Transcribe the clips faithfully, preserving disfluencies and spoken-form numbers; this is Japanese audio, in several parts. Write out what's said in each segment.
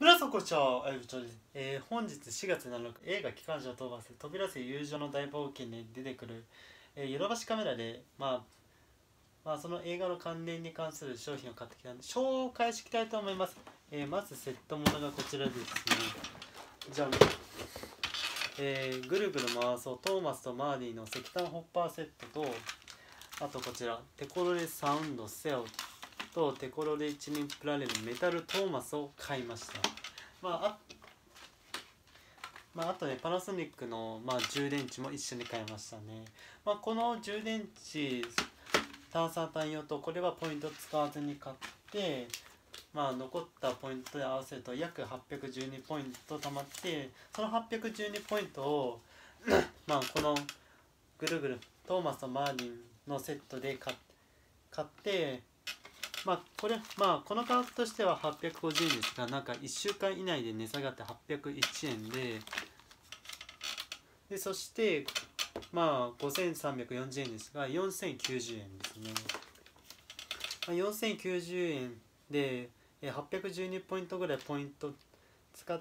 皆さんこんにちは、あゆぶちょです。えー、本日しがつなのか、映画「機関車を飛ばす扉せ友情の大冒険」に出てくる、えー、ヨドバシカメラで、まあ、まあその映画の関連に関する商品を買ってきたので紹介していきたいと思います。えー、まずセットものがこちらですね。じゃん、えー、ぐるぐる回そうトーマスとマーディの石炭ホッパーセットと、あとこちらテコロレサウンドセオとテコロレ一人プラレルメタルトーマスを買いました。まあ、あまあ、あとねパナソニックの、まあ、充電池も一緒に買いましたね。まあ、この充電池炭酸単用とこれはポイント使わずに買って、まあ、残ったポイントで合わせると約はっぴゃくじゅうにポイント貯まって、そのはっぴゃくじゅうにポイントをまあこのぐるぐるトーマスとマーディンのセットで買って、まあこれまあこの価格としてははっぴゃくごじゅうえんですが、なんかいっしゅうかん以内で値下がってはっぴゃくいちえんで、でそしてまあごせんさんびゃくよんじゅうえんですがよんせんきゅうじゅうえんですね。まあ、よんせんきゅうじゅうえんではっぴゃくじゅうにポイントぐらいポイント使って、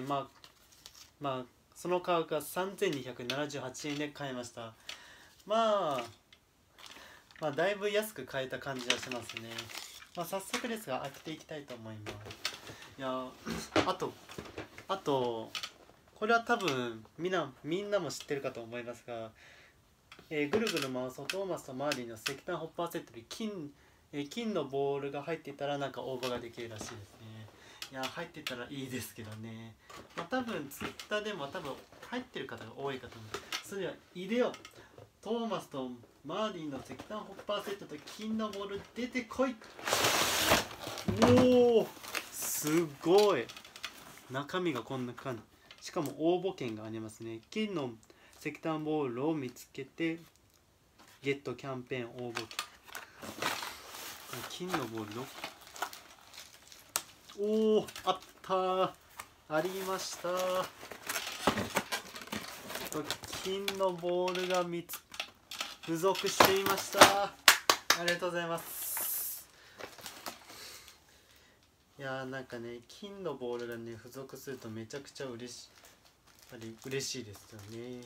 まあまあその価格がさんぜんにひゃくななじゅうはちえんで買いました。まあまあだいぶ安く買えた感じはしますね。まあ、早速ですが開けていきたいと思います。いやあとあとこれは多分みんなみんなも知ってるかと思いますが、えー、ぐるぐる回そうトーマスとマーリーの石炭ホッパーセットで金、えー、金のボールが入っていたらなんか応募ができるらしいですね。いや入ってたらいいですけどね。まあ、多分ツイッターでも多分入ってる方が多いかと思う。それでは入れよう。トーマスとマーディンの石炭ホッパーセットと金のボール出てこい。おおすごい。中身がこんな感じ。しかも応募券がありますね。金の石炭ボールを見つけてゲットキャンペーン応募券。金のボールのおおあったー、ありました。金のボールが見つ付属していました。ありがとうございます。いやーなんかね金のボールがね付属するとめちゃくちゃ嬉しいやっぱり嬉しいですよね。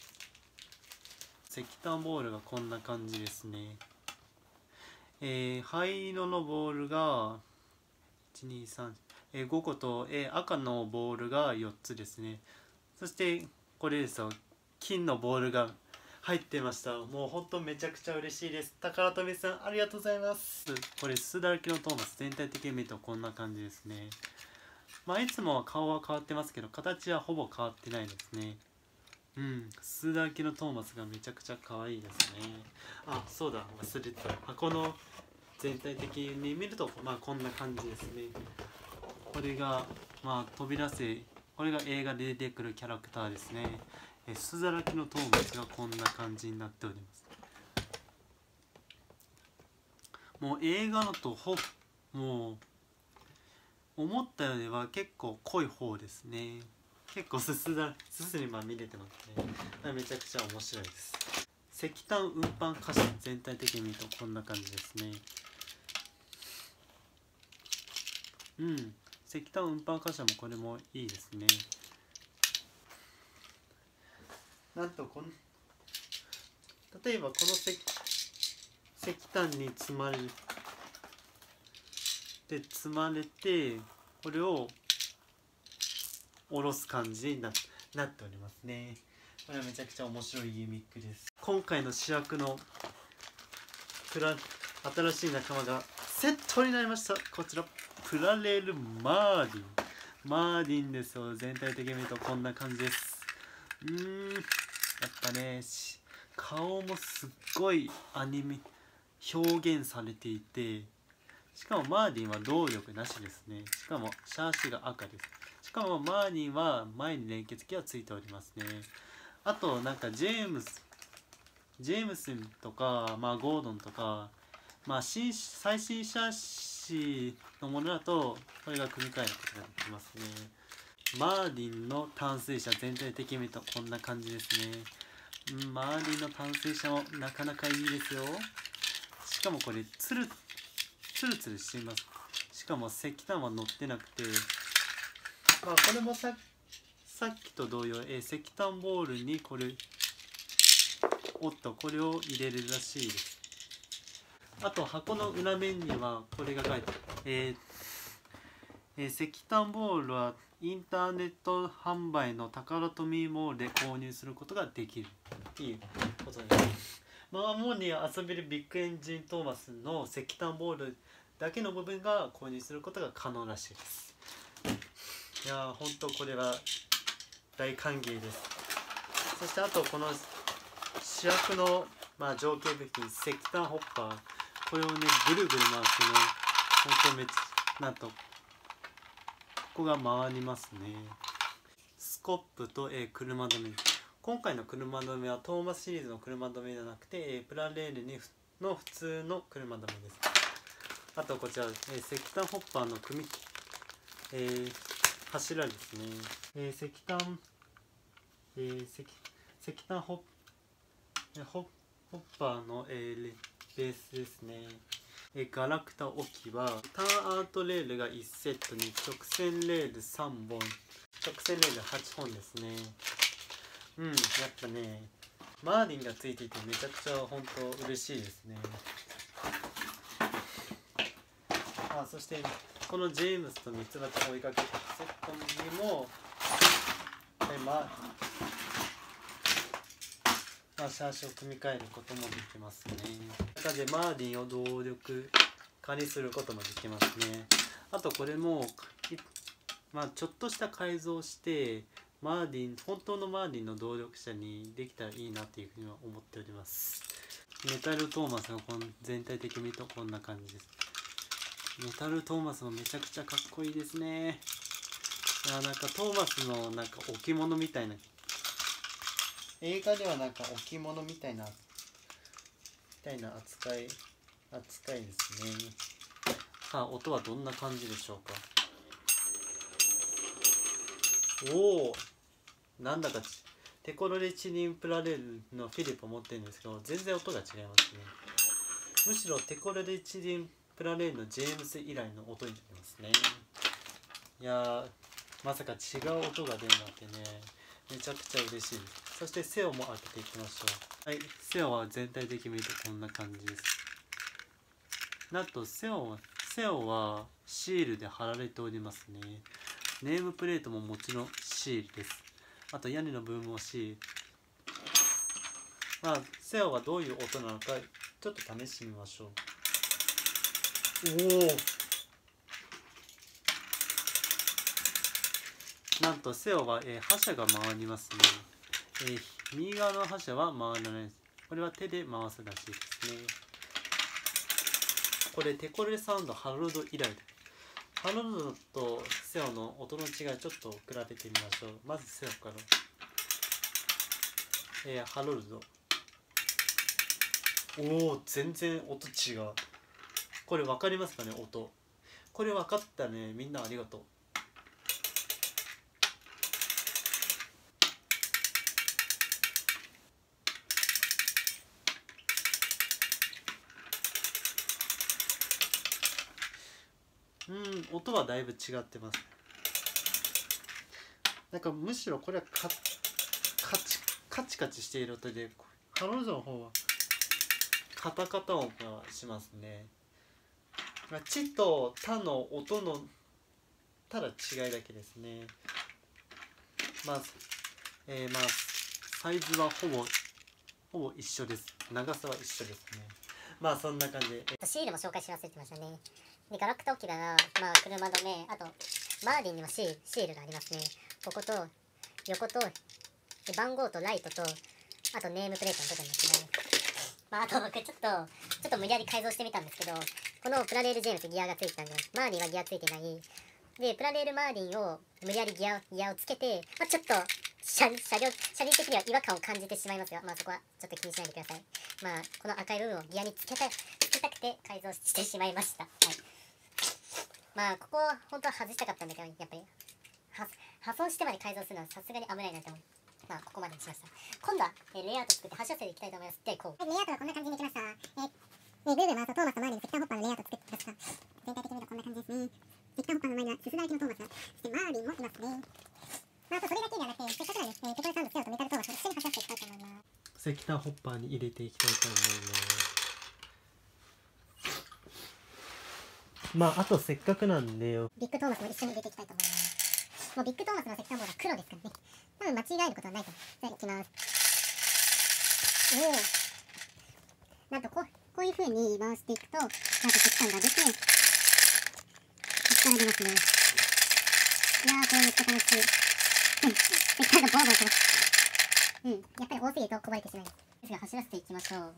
石炭ボールがこんな感じですね。えー、灰色のボールがいちにさん、えー、ごこと、えー、赤のボールがよっつですね。そしてこれですよ、金のボールが入ってました。もうほんとめちゃくちゃ嬉しいです。宝富さんありがとうございます。これすだらけのトーマス、全体的に見るとこんな感じですね。まあいつもは顔は変わってますけど形はほぼ変わってないですね。うん、すだらけのトーマスがめちゃくちゃ可愛いですね。あ、そうだ忘れてた。箱の全体的に見るとまあこんな感じですね。これがまあ扉せこれが映画で出てくるキャラクターですね。えすだらけのトーマスがこんな感じになっております。もう映画のとほもう思ったよりは結構濃い方ですね。結構すすだすすりま見れてますね。めちゃくちゃ面白いです。石炭運搬箇所全体的に見るとこんな感じですね。うん、石炭運搬箇所もこれもいいですね。なんとこの例えばこの石石炭に積まれるで積まれてこれを下ろす感じにななっておりますね。これはめちゃくちゃ面白いギミックです。今回の主役のプラ新しい仲間がセットになりました。こちらプラレールマーディンマーディンですよ。全体的に見るとこんな感じです。うーんやっぱね顔もすっごいアニメ表現されていて、しかもマーディンは動力なしですね。しかもシャーシが赤です。しかもマーディンは前に連結機がついておりますね。あとなんかジェームスジェームスとか、まあ、ゴードンとか、まあ、新最新シャーシのものだとこれが組み替えることができますね。マーディンの淡水車全体的に見るとこんな感じですね。うん、マーディンの淡水車もなかなかいいですよ。しかもこれツルツルツルしています。しかも石炭は乗ってなくてまあこれもささっきと同様、えー、石炭ボールにこれおっとこれを入れるらしいです。あと箱の裏面にはこれが書いてある、えーえー、石炭ボールはインターネット販売のタカラトミーモールで購入することができるっていうことです。まあ主に遊べるビッグエンジントーマスの石炭ボールだけの部分が購入することが可能らしいです。いやー本当これは大歓迎です。そしてあとこの主役の、まあ、情景物品石炭ホッパー、これをねぐるぐる回すね、本当めっちゃなんとここが回りますね。スコップと、えー、車止め、今回の車止めはトーマスシリーズの車止めじゃなくて、えー、プラレールにの普通の車止めです。あとこちら、えー、石炭ホッパーの組、えー、柱ですね、えー、石炭、えー、石石炭ホッホホッパーの、えー、ベースですね。えー、ガラクタ置きはターンアウトレールがいちセットに直線レールさんぼん、直線レールはちほんですね。うん、やっぱねマーディンがついていてめちゃくちゃ本当嬉しいですね。あ、そしてこのジェームスとミツバチを追いかけたセットにも、えまあまあ、シャーシを組み替えることもできますね。中でマーディンを動力化にすることもできますね。あとこれも、まあ、ちょっとした改造してマーディン本当のマーディンの動力車にできたらいいなっていうふうには思っております。メタルトーマスのこの全体的に見るとこんな感じです。メタルトーマスもめちゃくちゃかっこいいですね。いやなんかトーマスのなんか置物みたいな、映画ではなんか置物みたいなみたいな扱い扱いですね。さあ音はどんな感じでしょうか。おお、なんだかテコロレチニンプラレールのフィリップを持ってるんですけど全然音が違いますね。むしろテコロレチニンプラレールのジェームス以来の音になりますね。いやーまさか違う音が出るなんてね、めちゃくちゃ嬉しいです。そしてセオも開けていきましょう。はい、セオは全体的に見るとこんな感じです。なんとセオはセオはシールで貼られておりますね。ネームプレートももちろんシールです。あと屋根の部分もシール。まあセオがどういう音なのかちょっと試してみましょう。おお、なんとセオは、えー、覇者が回りますね。えー、右側の覇者は回らないです。これは手で回すらしいですね。これテコレサウンドハロルド以来で、ハロルドとセオの音の違いちょっと比べてみましょう。まずセオから、えー、ハロルド、おお全然音違う。これ分かりますかね音。これ分かったね、みんなありがとう。うん、音はだいぶ違ってます。なんかむしろこれはカカチカチカチしている音で、ハロルドの方はカタカタ音がしますね。まあ、チとタの音のただ違いだけですね。まあ、えー、まあサイズはほぼほぼ一緒です。長さは一緒ですね。まあそんな感じで。 シールも紹介し忘れてましたね。でガラクタ置き場が、まあ、車止め、あとマーディンにもシール、シールがありますね。ここと横と番号とライトと、あとネームプレートの部分ですね。まあ、あと僕ちょっとちょっと無理やり改造してみたんですけど、このプラレールジェームスギアがついてたんで、マーディンはギアついてない。でプラレールマーディンを無理やりギアギアをつけて、まあ、ちょっと車車両車輪的には違和感を感じてしまいますが、まあそこはちょっと気にしないでください。まあこの赤い部分をギアにつけたつけたくて改造してしまいました。はい。まあここは本当は外したかったんだけど、やっぱり破損してまで改造するのはさすがに危ないなって思う。まあここまでにしました。今度は、えー、レイアウト作って発射線でいきたいと思います。でこう、はい、レイアウトはこんな感じにいきました。えー、ぐるぐる回すとトーマスとマーリンの石炭ホッパーのレイアウト作ってきました。全体的に見るとこんな感じですね。 石炭ホッパーの前にはすすだらけのトーマス、そしてマーリンもいますね。まあ、あとそれだけではなくて、せっかくなんで、えー、テコルサウンド、セオとメタルトーマスを一緒に走らせていきたいと思います。 石炭ホッパーに入れていきたいと思います。まああとせっかくなんでビッグトーマスも一緒に入れていきたいと思います。もうビッグトーマスの石炭ボールは黒ですからね。多分間違えることはないと。じゃあいきます。おお、なんとこうこういう風に回していくと、なんと石炭が出て、こっから出ますね。いやー、これめっちゃ楽しい。石炭がボーボーします。うん、やっぱり多すぎるとこぼれてしまいます。ですが走らせていきましょう。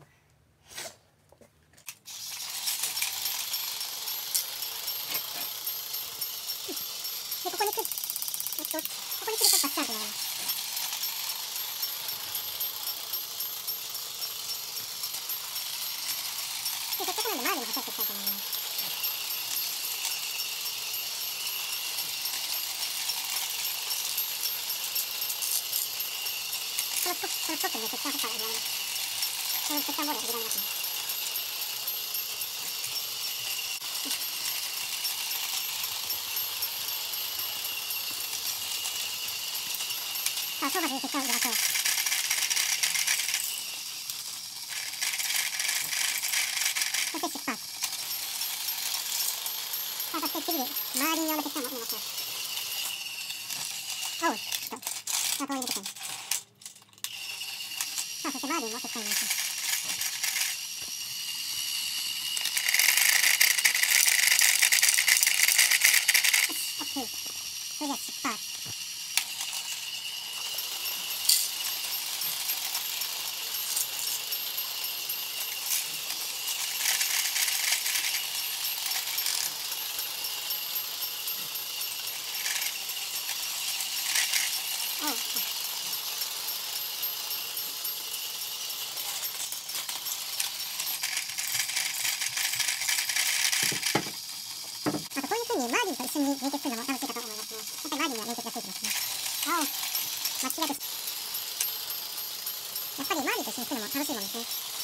で、ここに来る、えっと、ここに来るとバッチャンとなります。で、せっかくなんでマーリンも走っていきたいと思います。このトこのトップにね、セクターホッパーが入れられます。このセクターボールが入れられますね。さあ、トーマスにセクターを入れましょう。そして出発。さあ、そして次にマーリン用のセクターも入れましょう。おう、ちょっと、あ、遠い出てこない。さあ、そしてマーリンもセクターに入れましょう。オッケー。それでは出発。おう。あとこういう風にマーリンと一緒に連結するのも楽しいかと思いますね。やっぱりマーリンには連結がついてますね。あお、間違えて、やっぱりマーリンと一緒にするのも楽しいもんですね。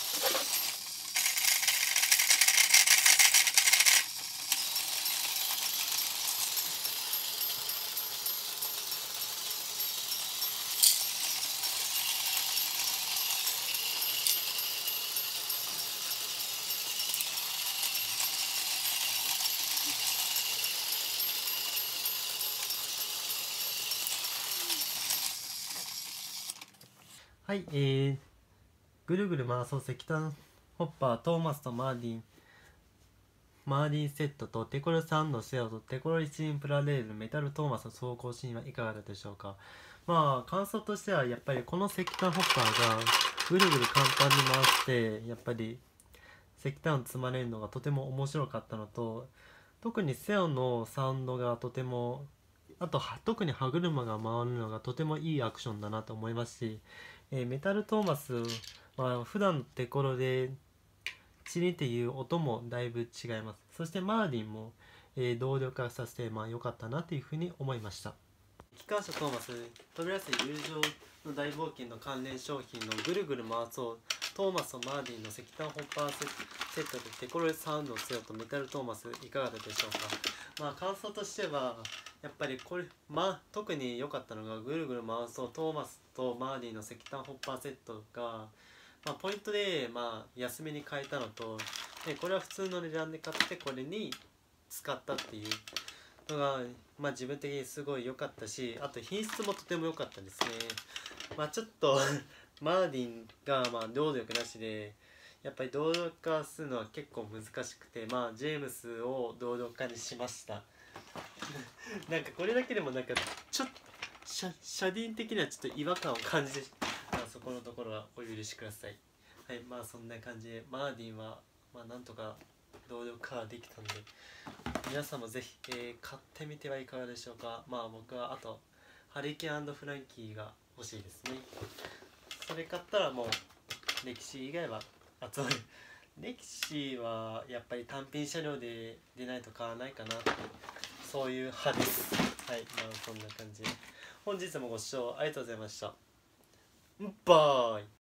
はい、えー、ぐるぐる回そう石炭ホッパートーマスとマーディンマーディンセットとテコロサンドセオとテコロリチンプラレールメタルトーマスの走行シーンはいかがだったでしょうか。まあ感想としてはやっぱりこの石炭ホッパーがぐるぐる簡単に回してやっぱり石炭を積まれるのがとても面白かったのと、特にセオのサウンドがとても、あと特に歯車が回るのがとてもいいアクションだなと思いますし、えーメタルトーマスは普段のテコロでチリっていう音もだいぶ違います。そしてマーディンも、えー動力化させてまあ良かったなというふうに思いました。機関車トーマス飛び出せ友情の大冒険の関連商品のぐるぐる回そうトーマスとマーディンの石炭ホッパーセットでテコロサウンドをせよとメタルトーマスいかがだったでしょうか。まあ感想としてはやっぱりこれ、まあ、特に良かったのがぐるぐる回そうトーマスとマーディンの石炭ホッパーセットが、まあ、ポイントで、まあ、安めに買えたのと、でこれは普通の値段で買ってこれに使ったっていうのが、まあ、自分的にすごい良かったし、あと品質もとても良かったですね。まあちょっとマーディンがまあ動力なしでやっぱり動力化するのは結構難しくて、まあジェームスを動力化にしましたなんかこれだけでもなんかちょっと車車輪的にはちょっと違和感を感じて、まあ、そこのところはお許しください。はい、まあそんな感じでマーディンはまあなんとか動力化できたんで、皆さんもぜひ、えー買ってみてはいかがでしょうか。まあ僕はあとハリケーン&フランキーが欲しいですね。それ買ったらもう歴史以外は集まる歴史はやっぱり単品車両で出ないと買わないかなって、そういう派です。はい、まあそんな感じで本日もご視聴ありがとうございました。バイ。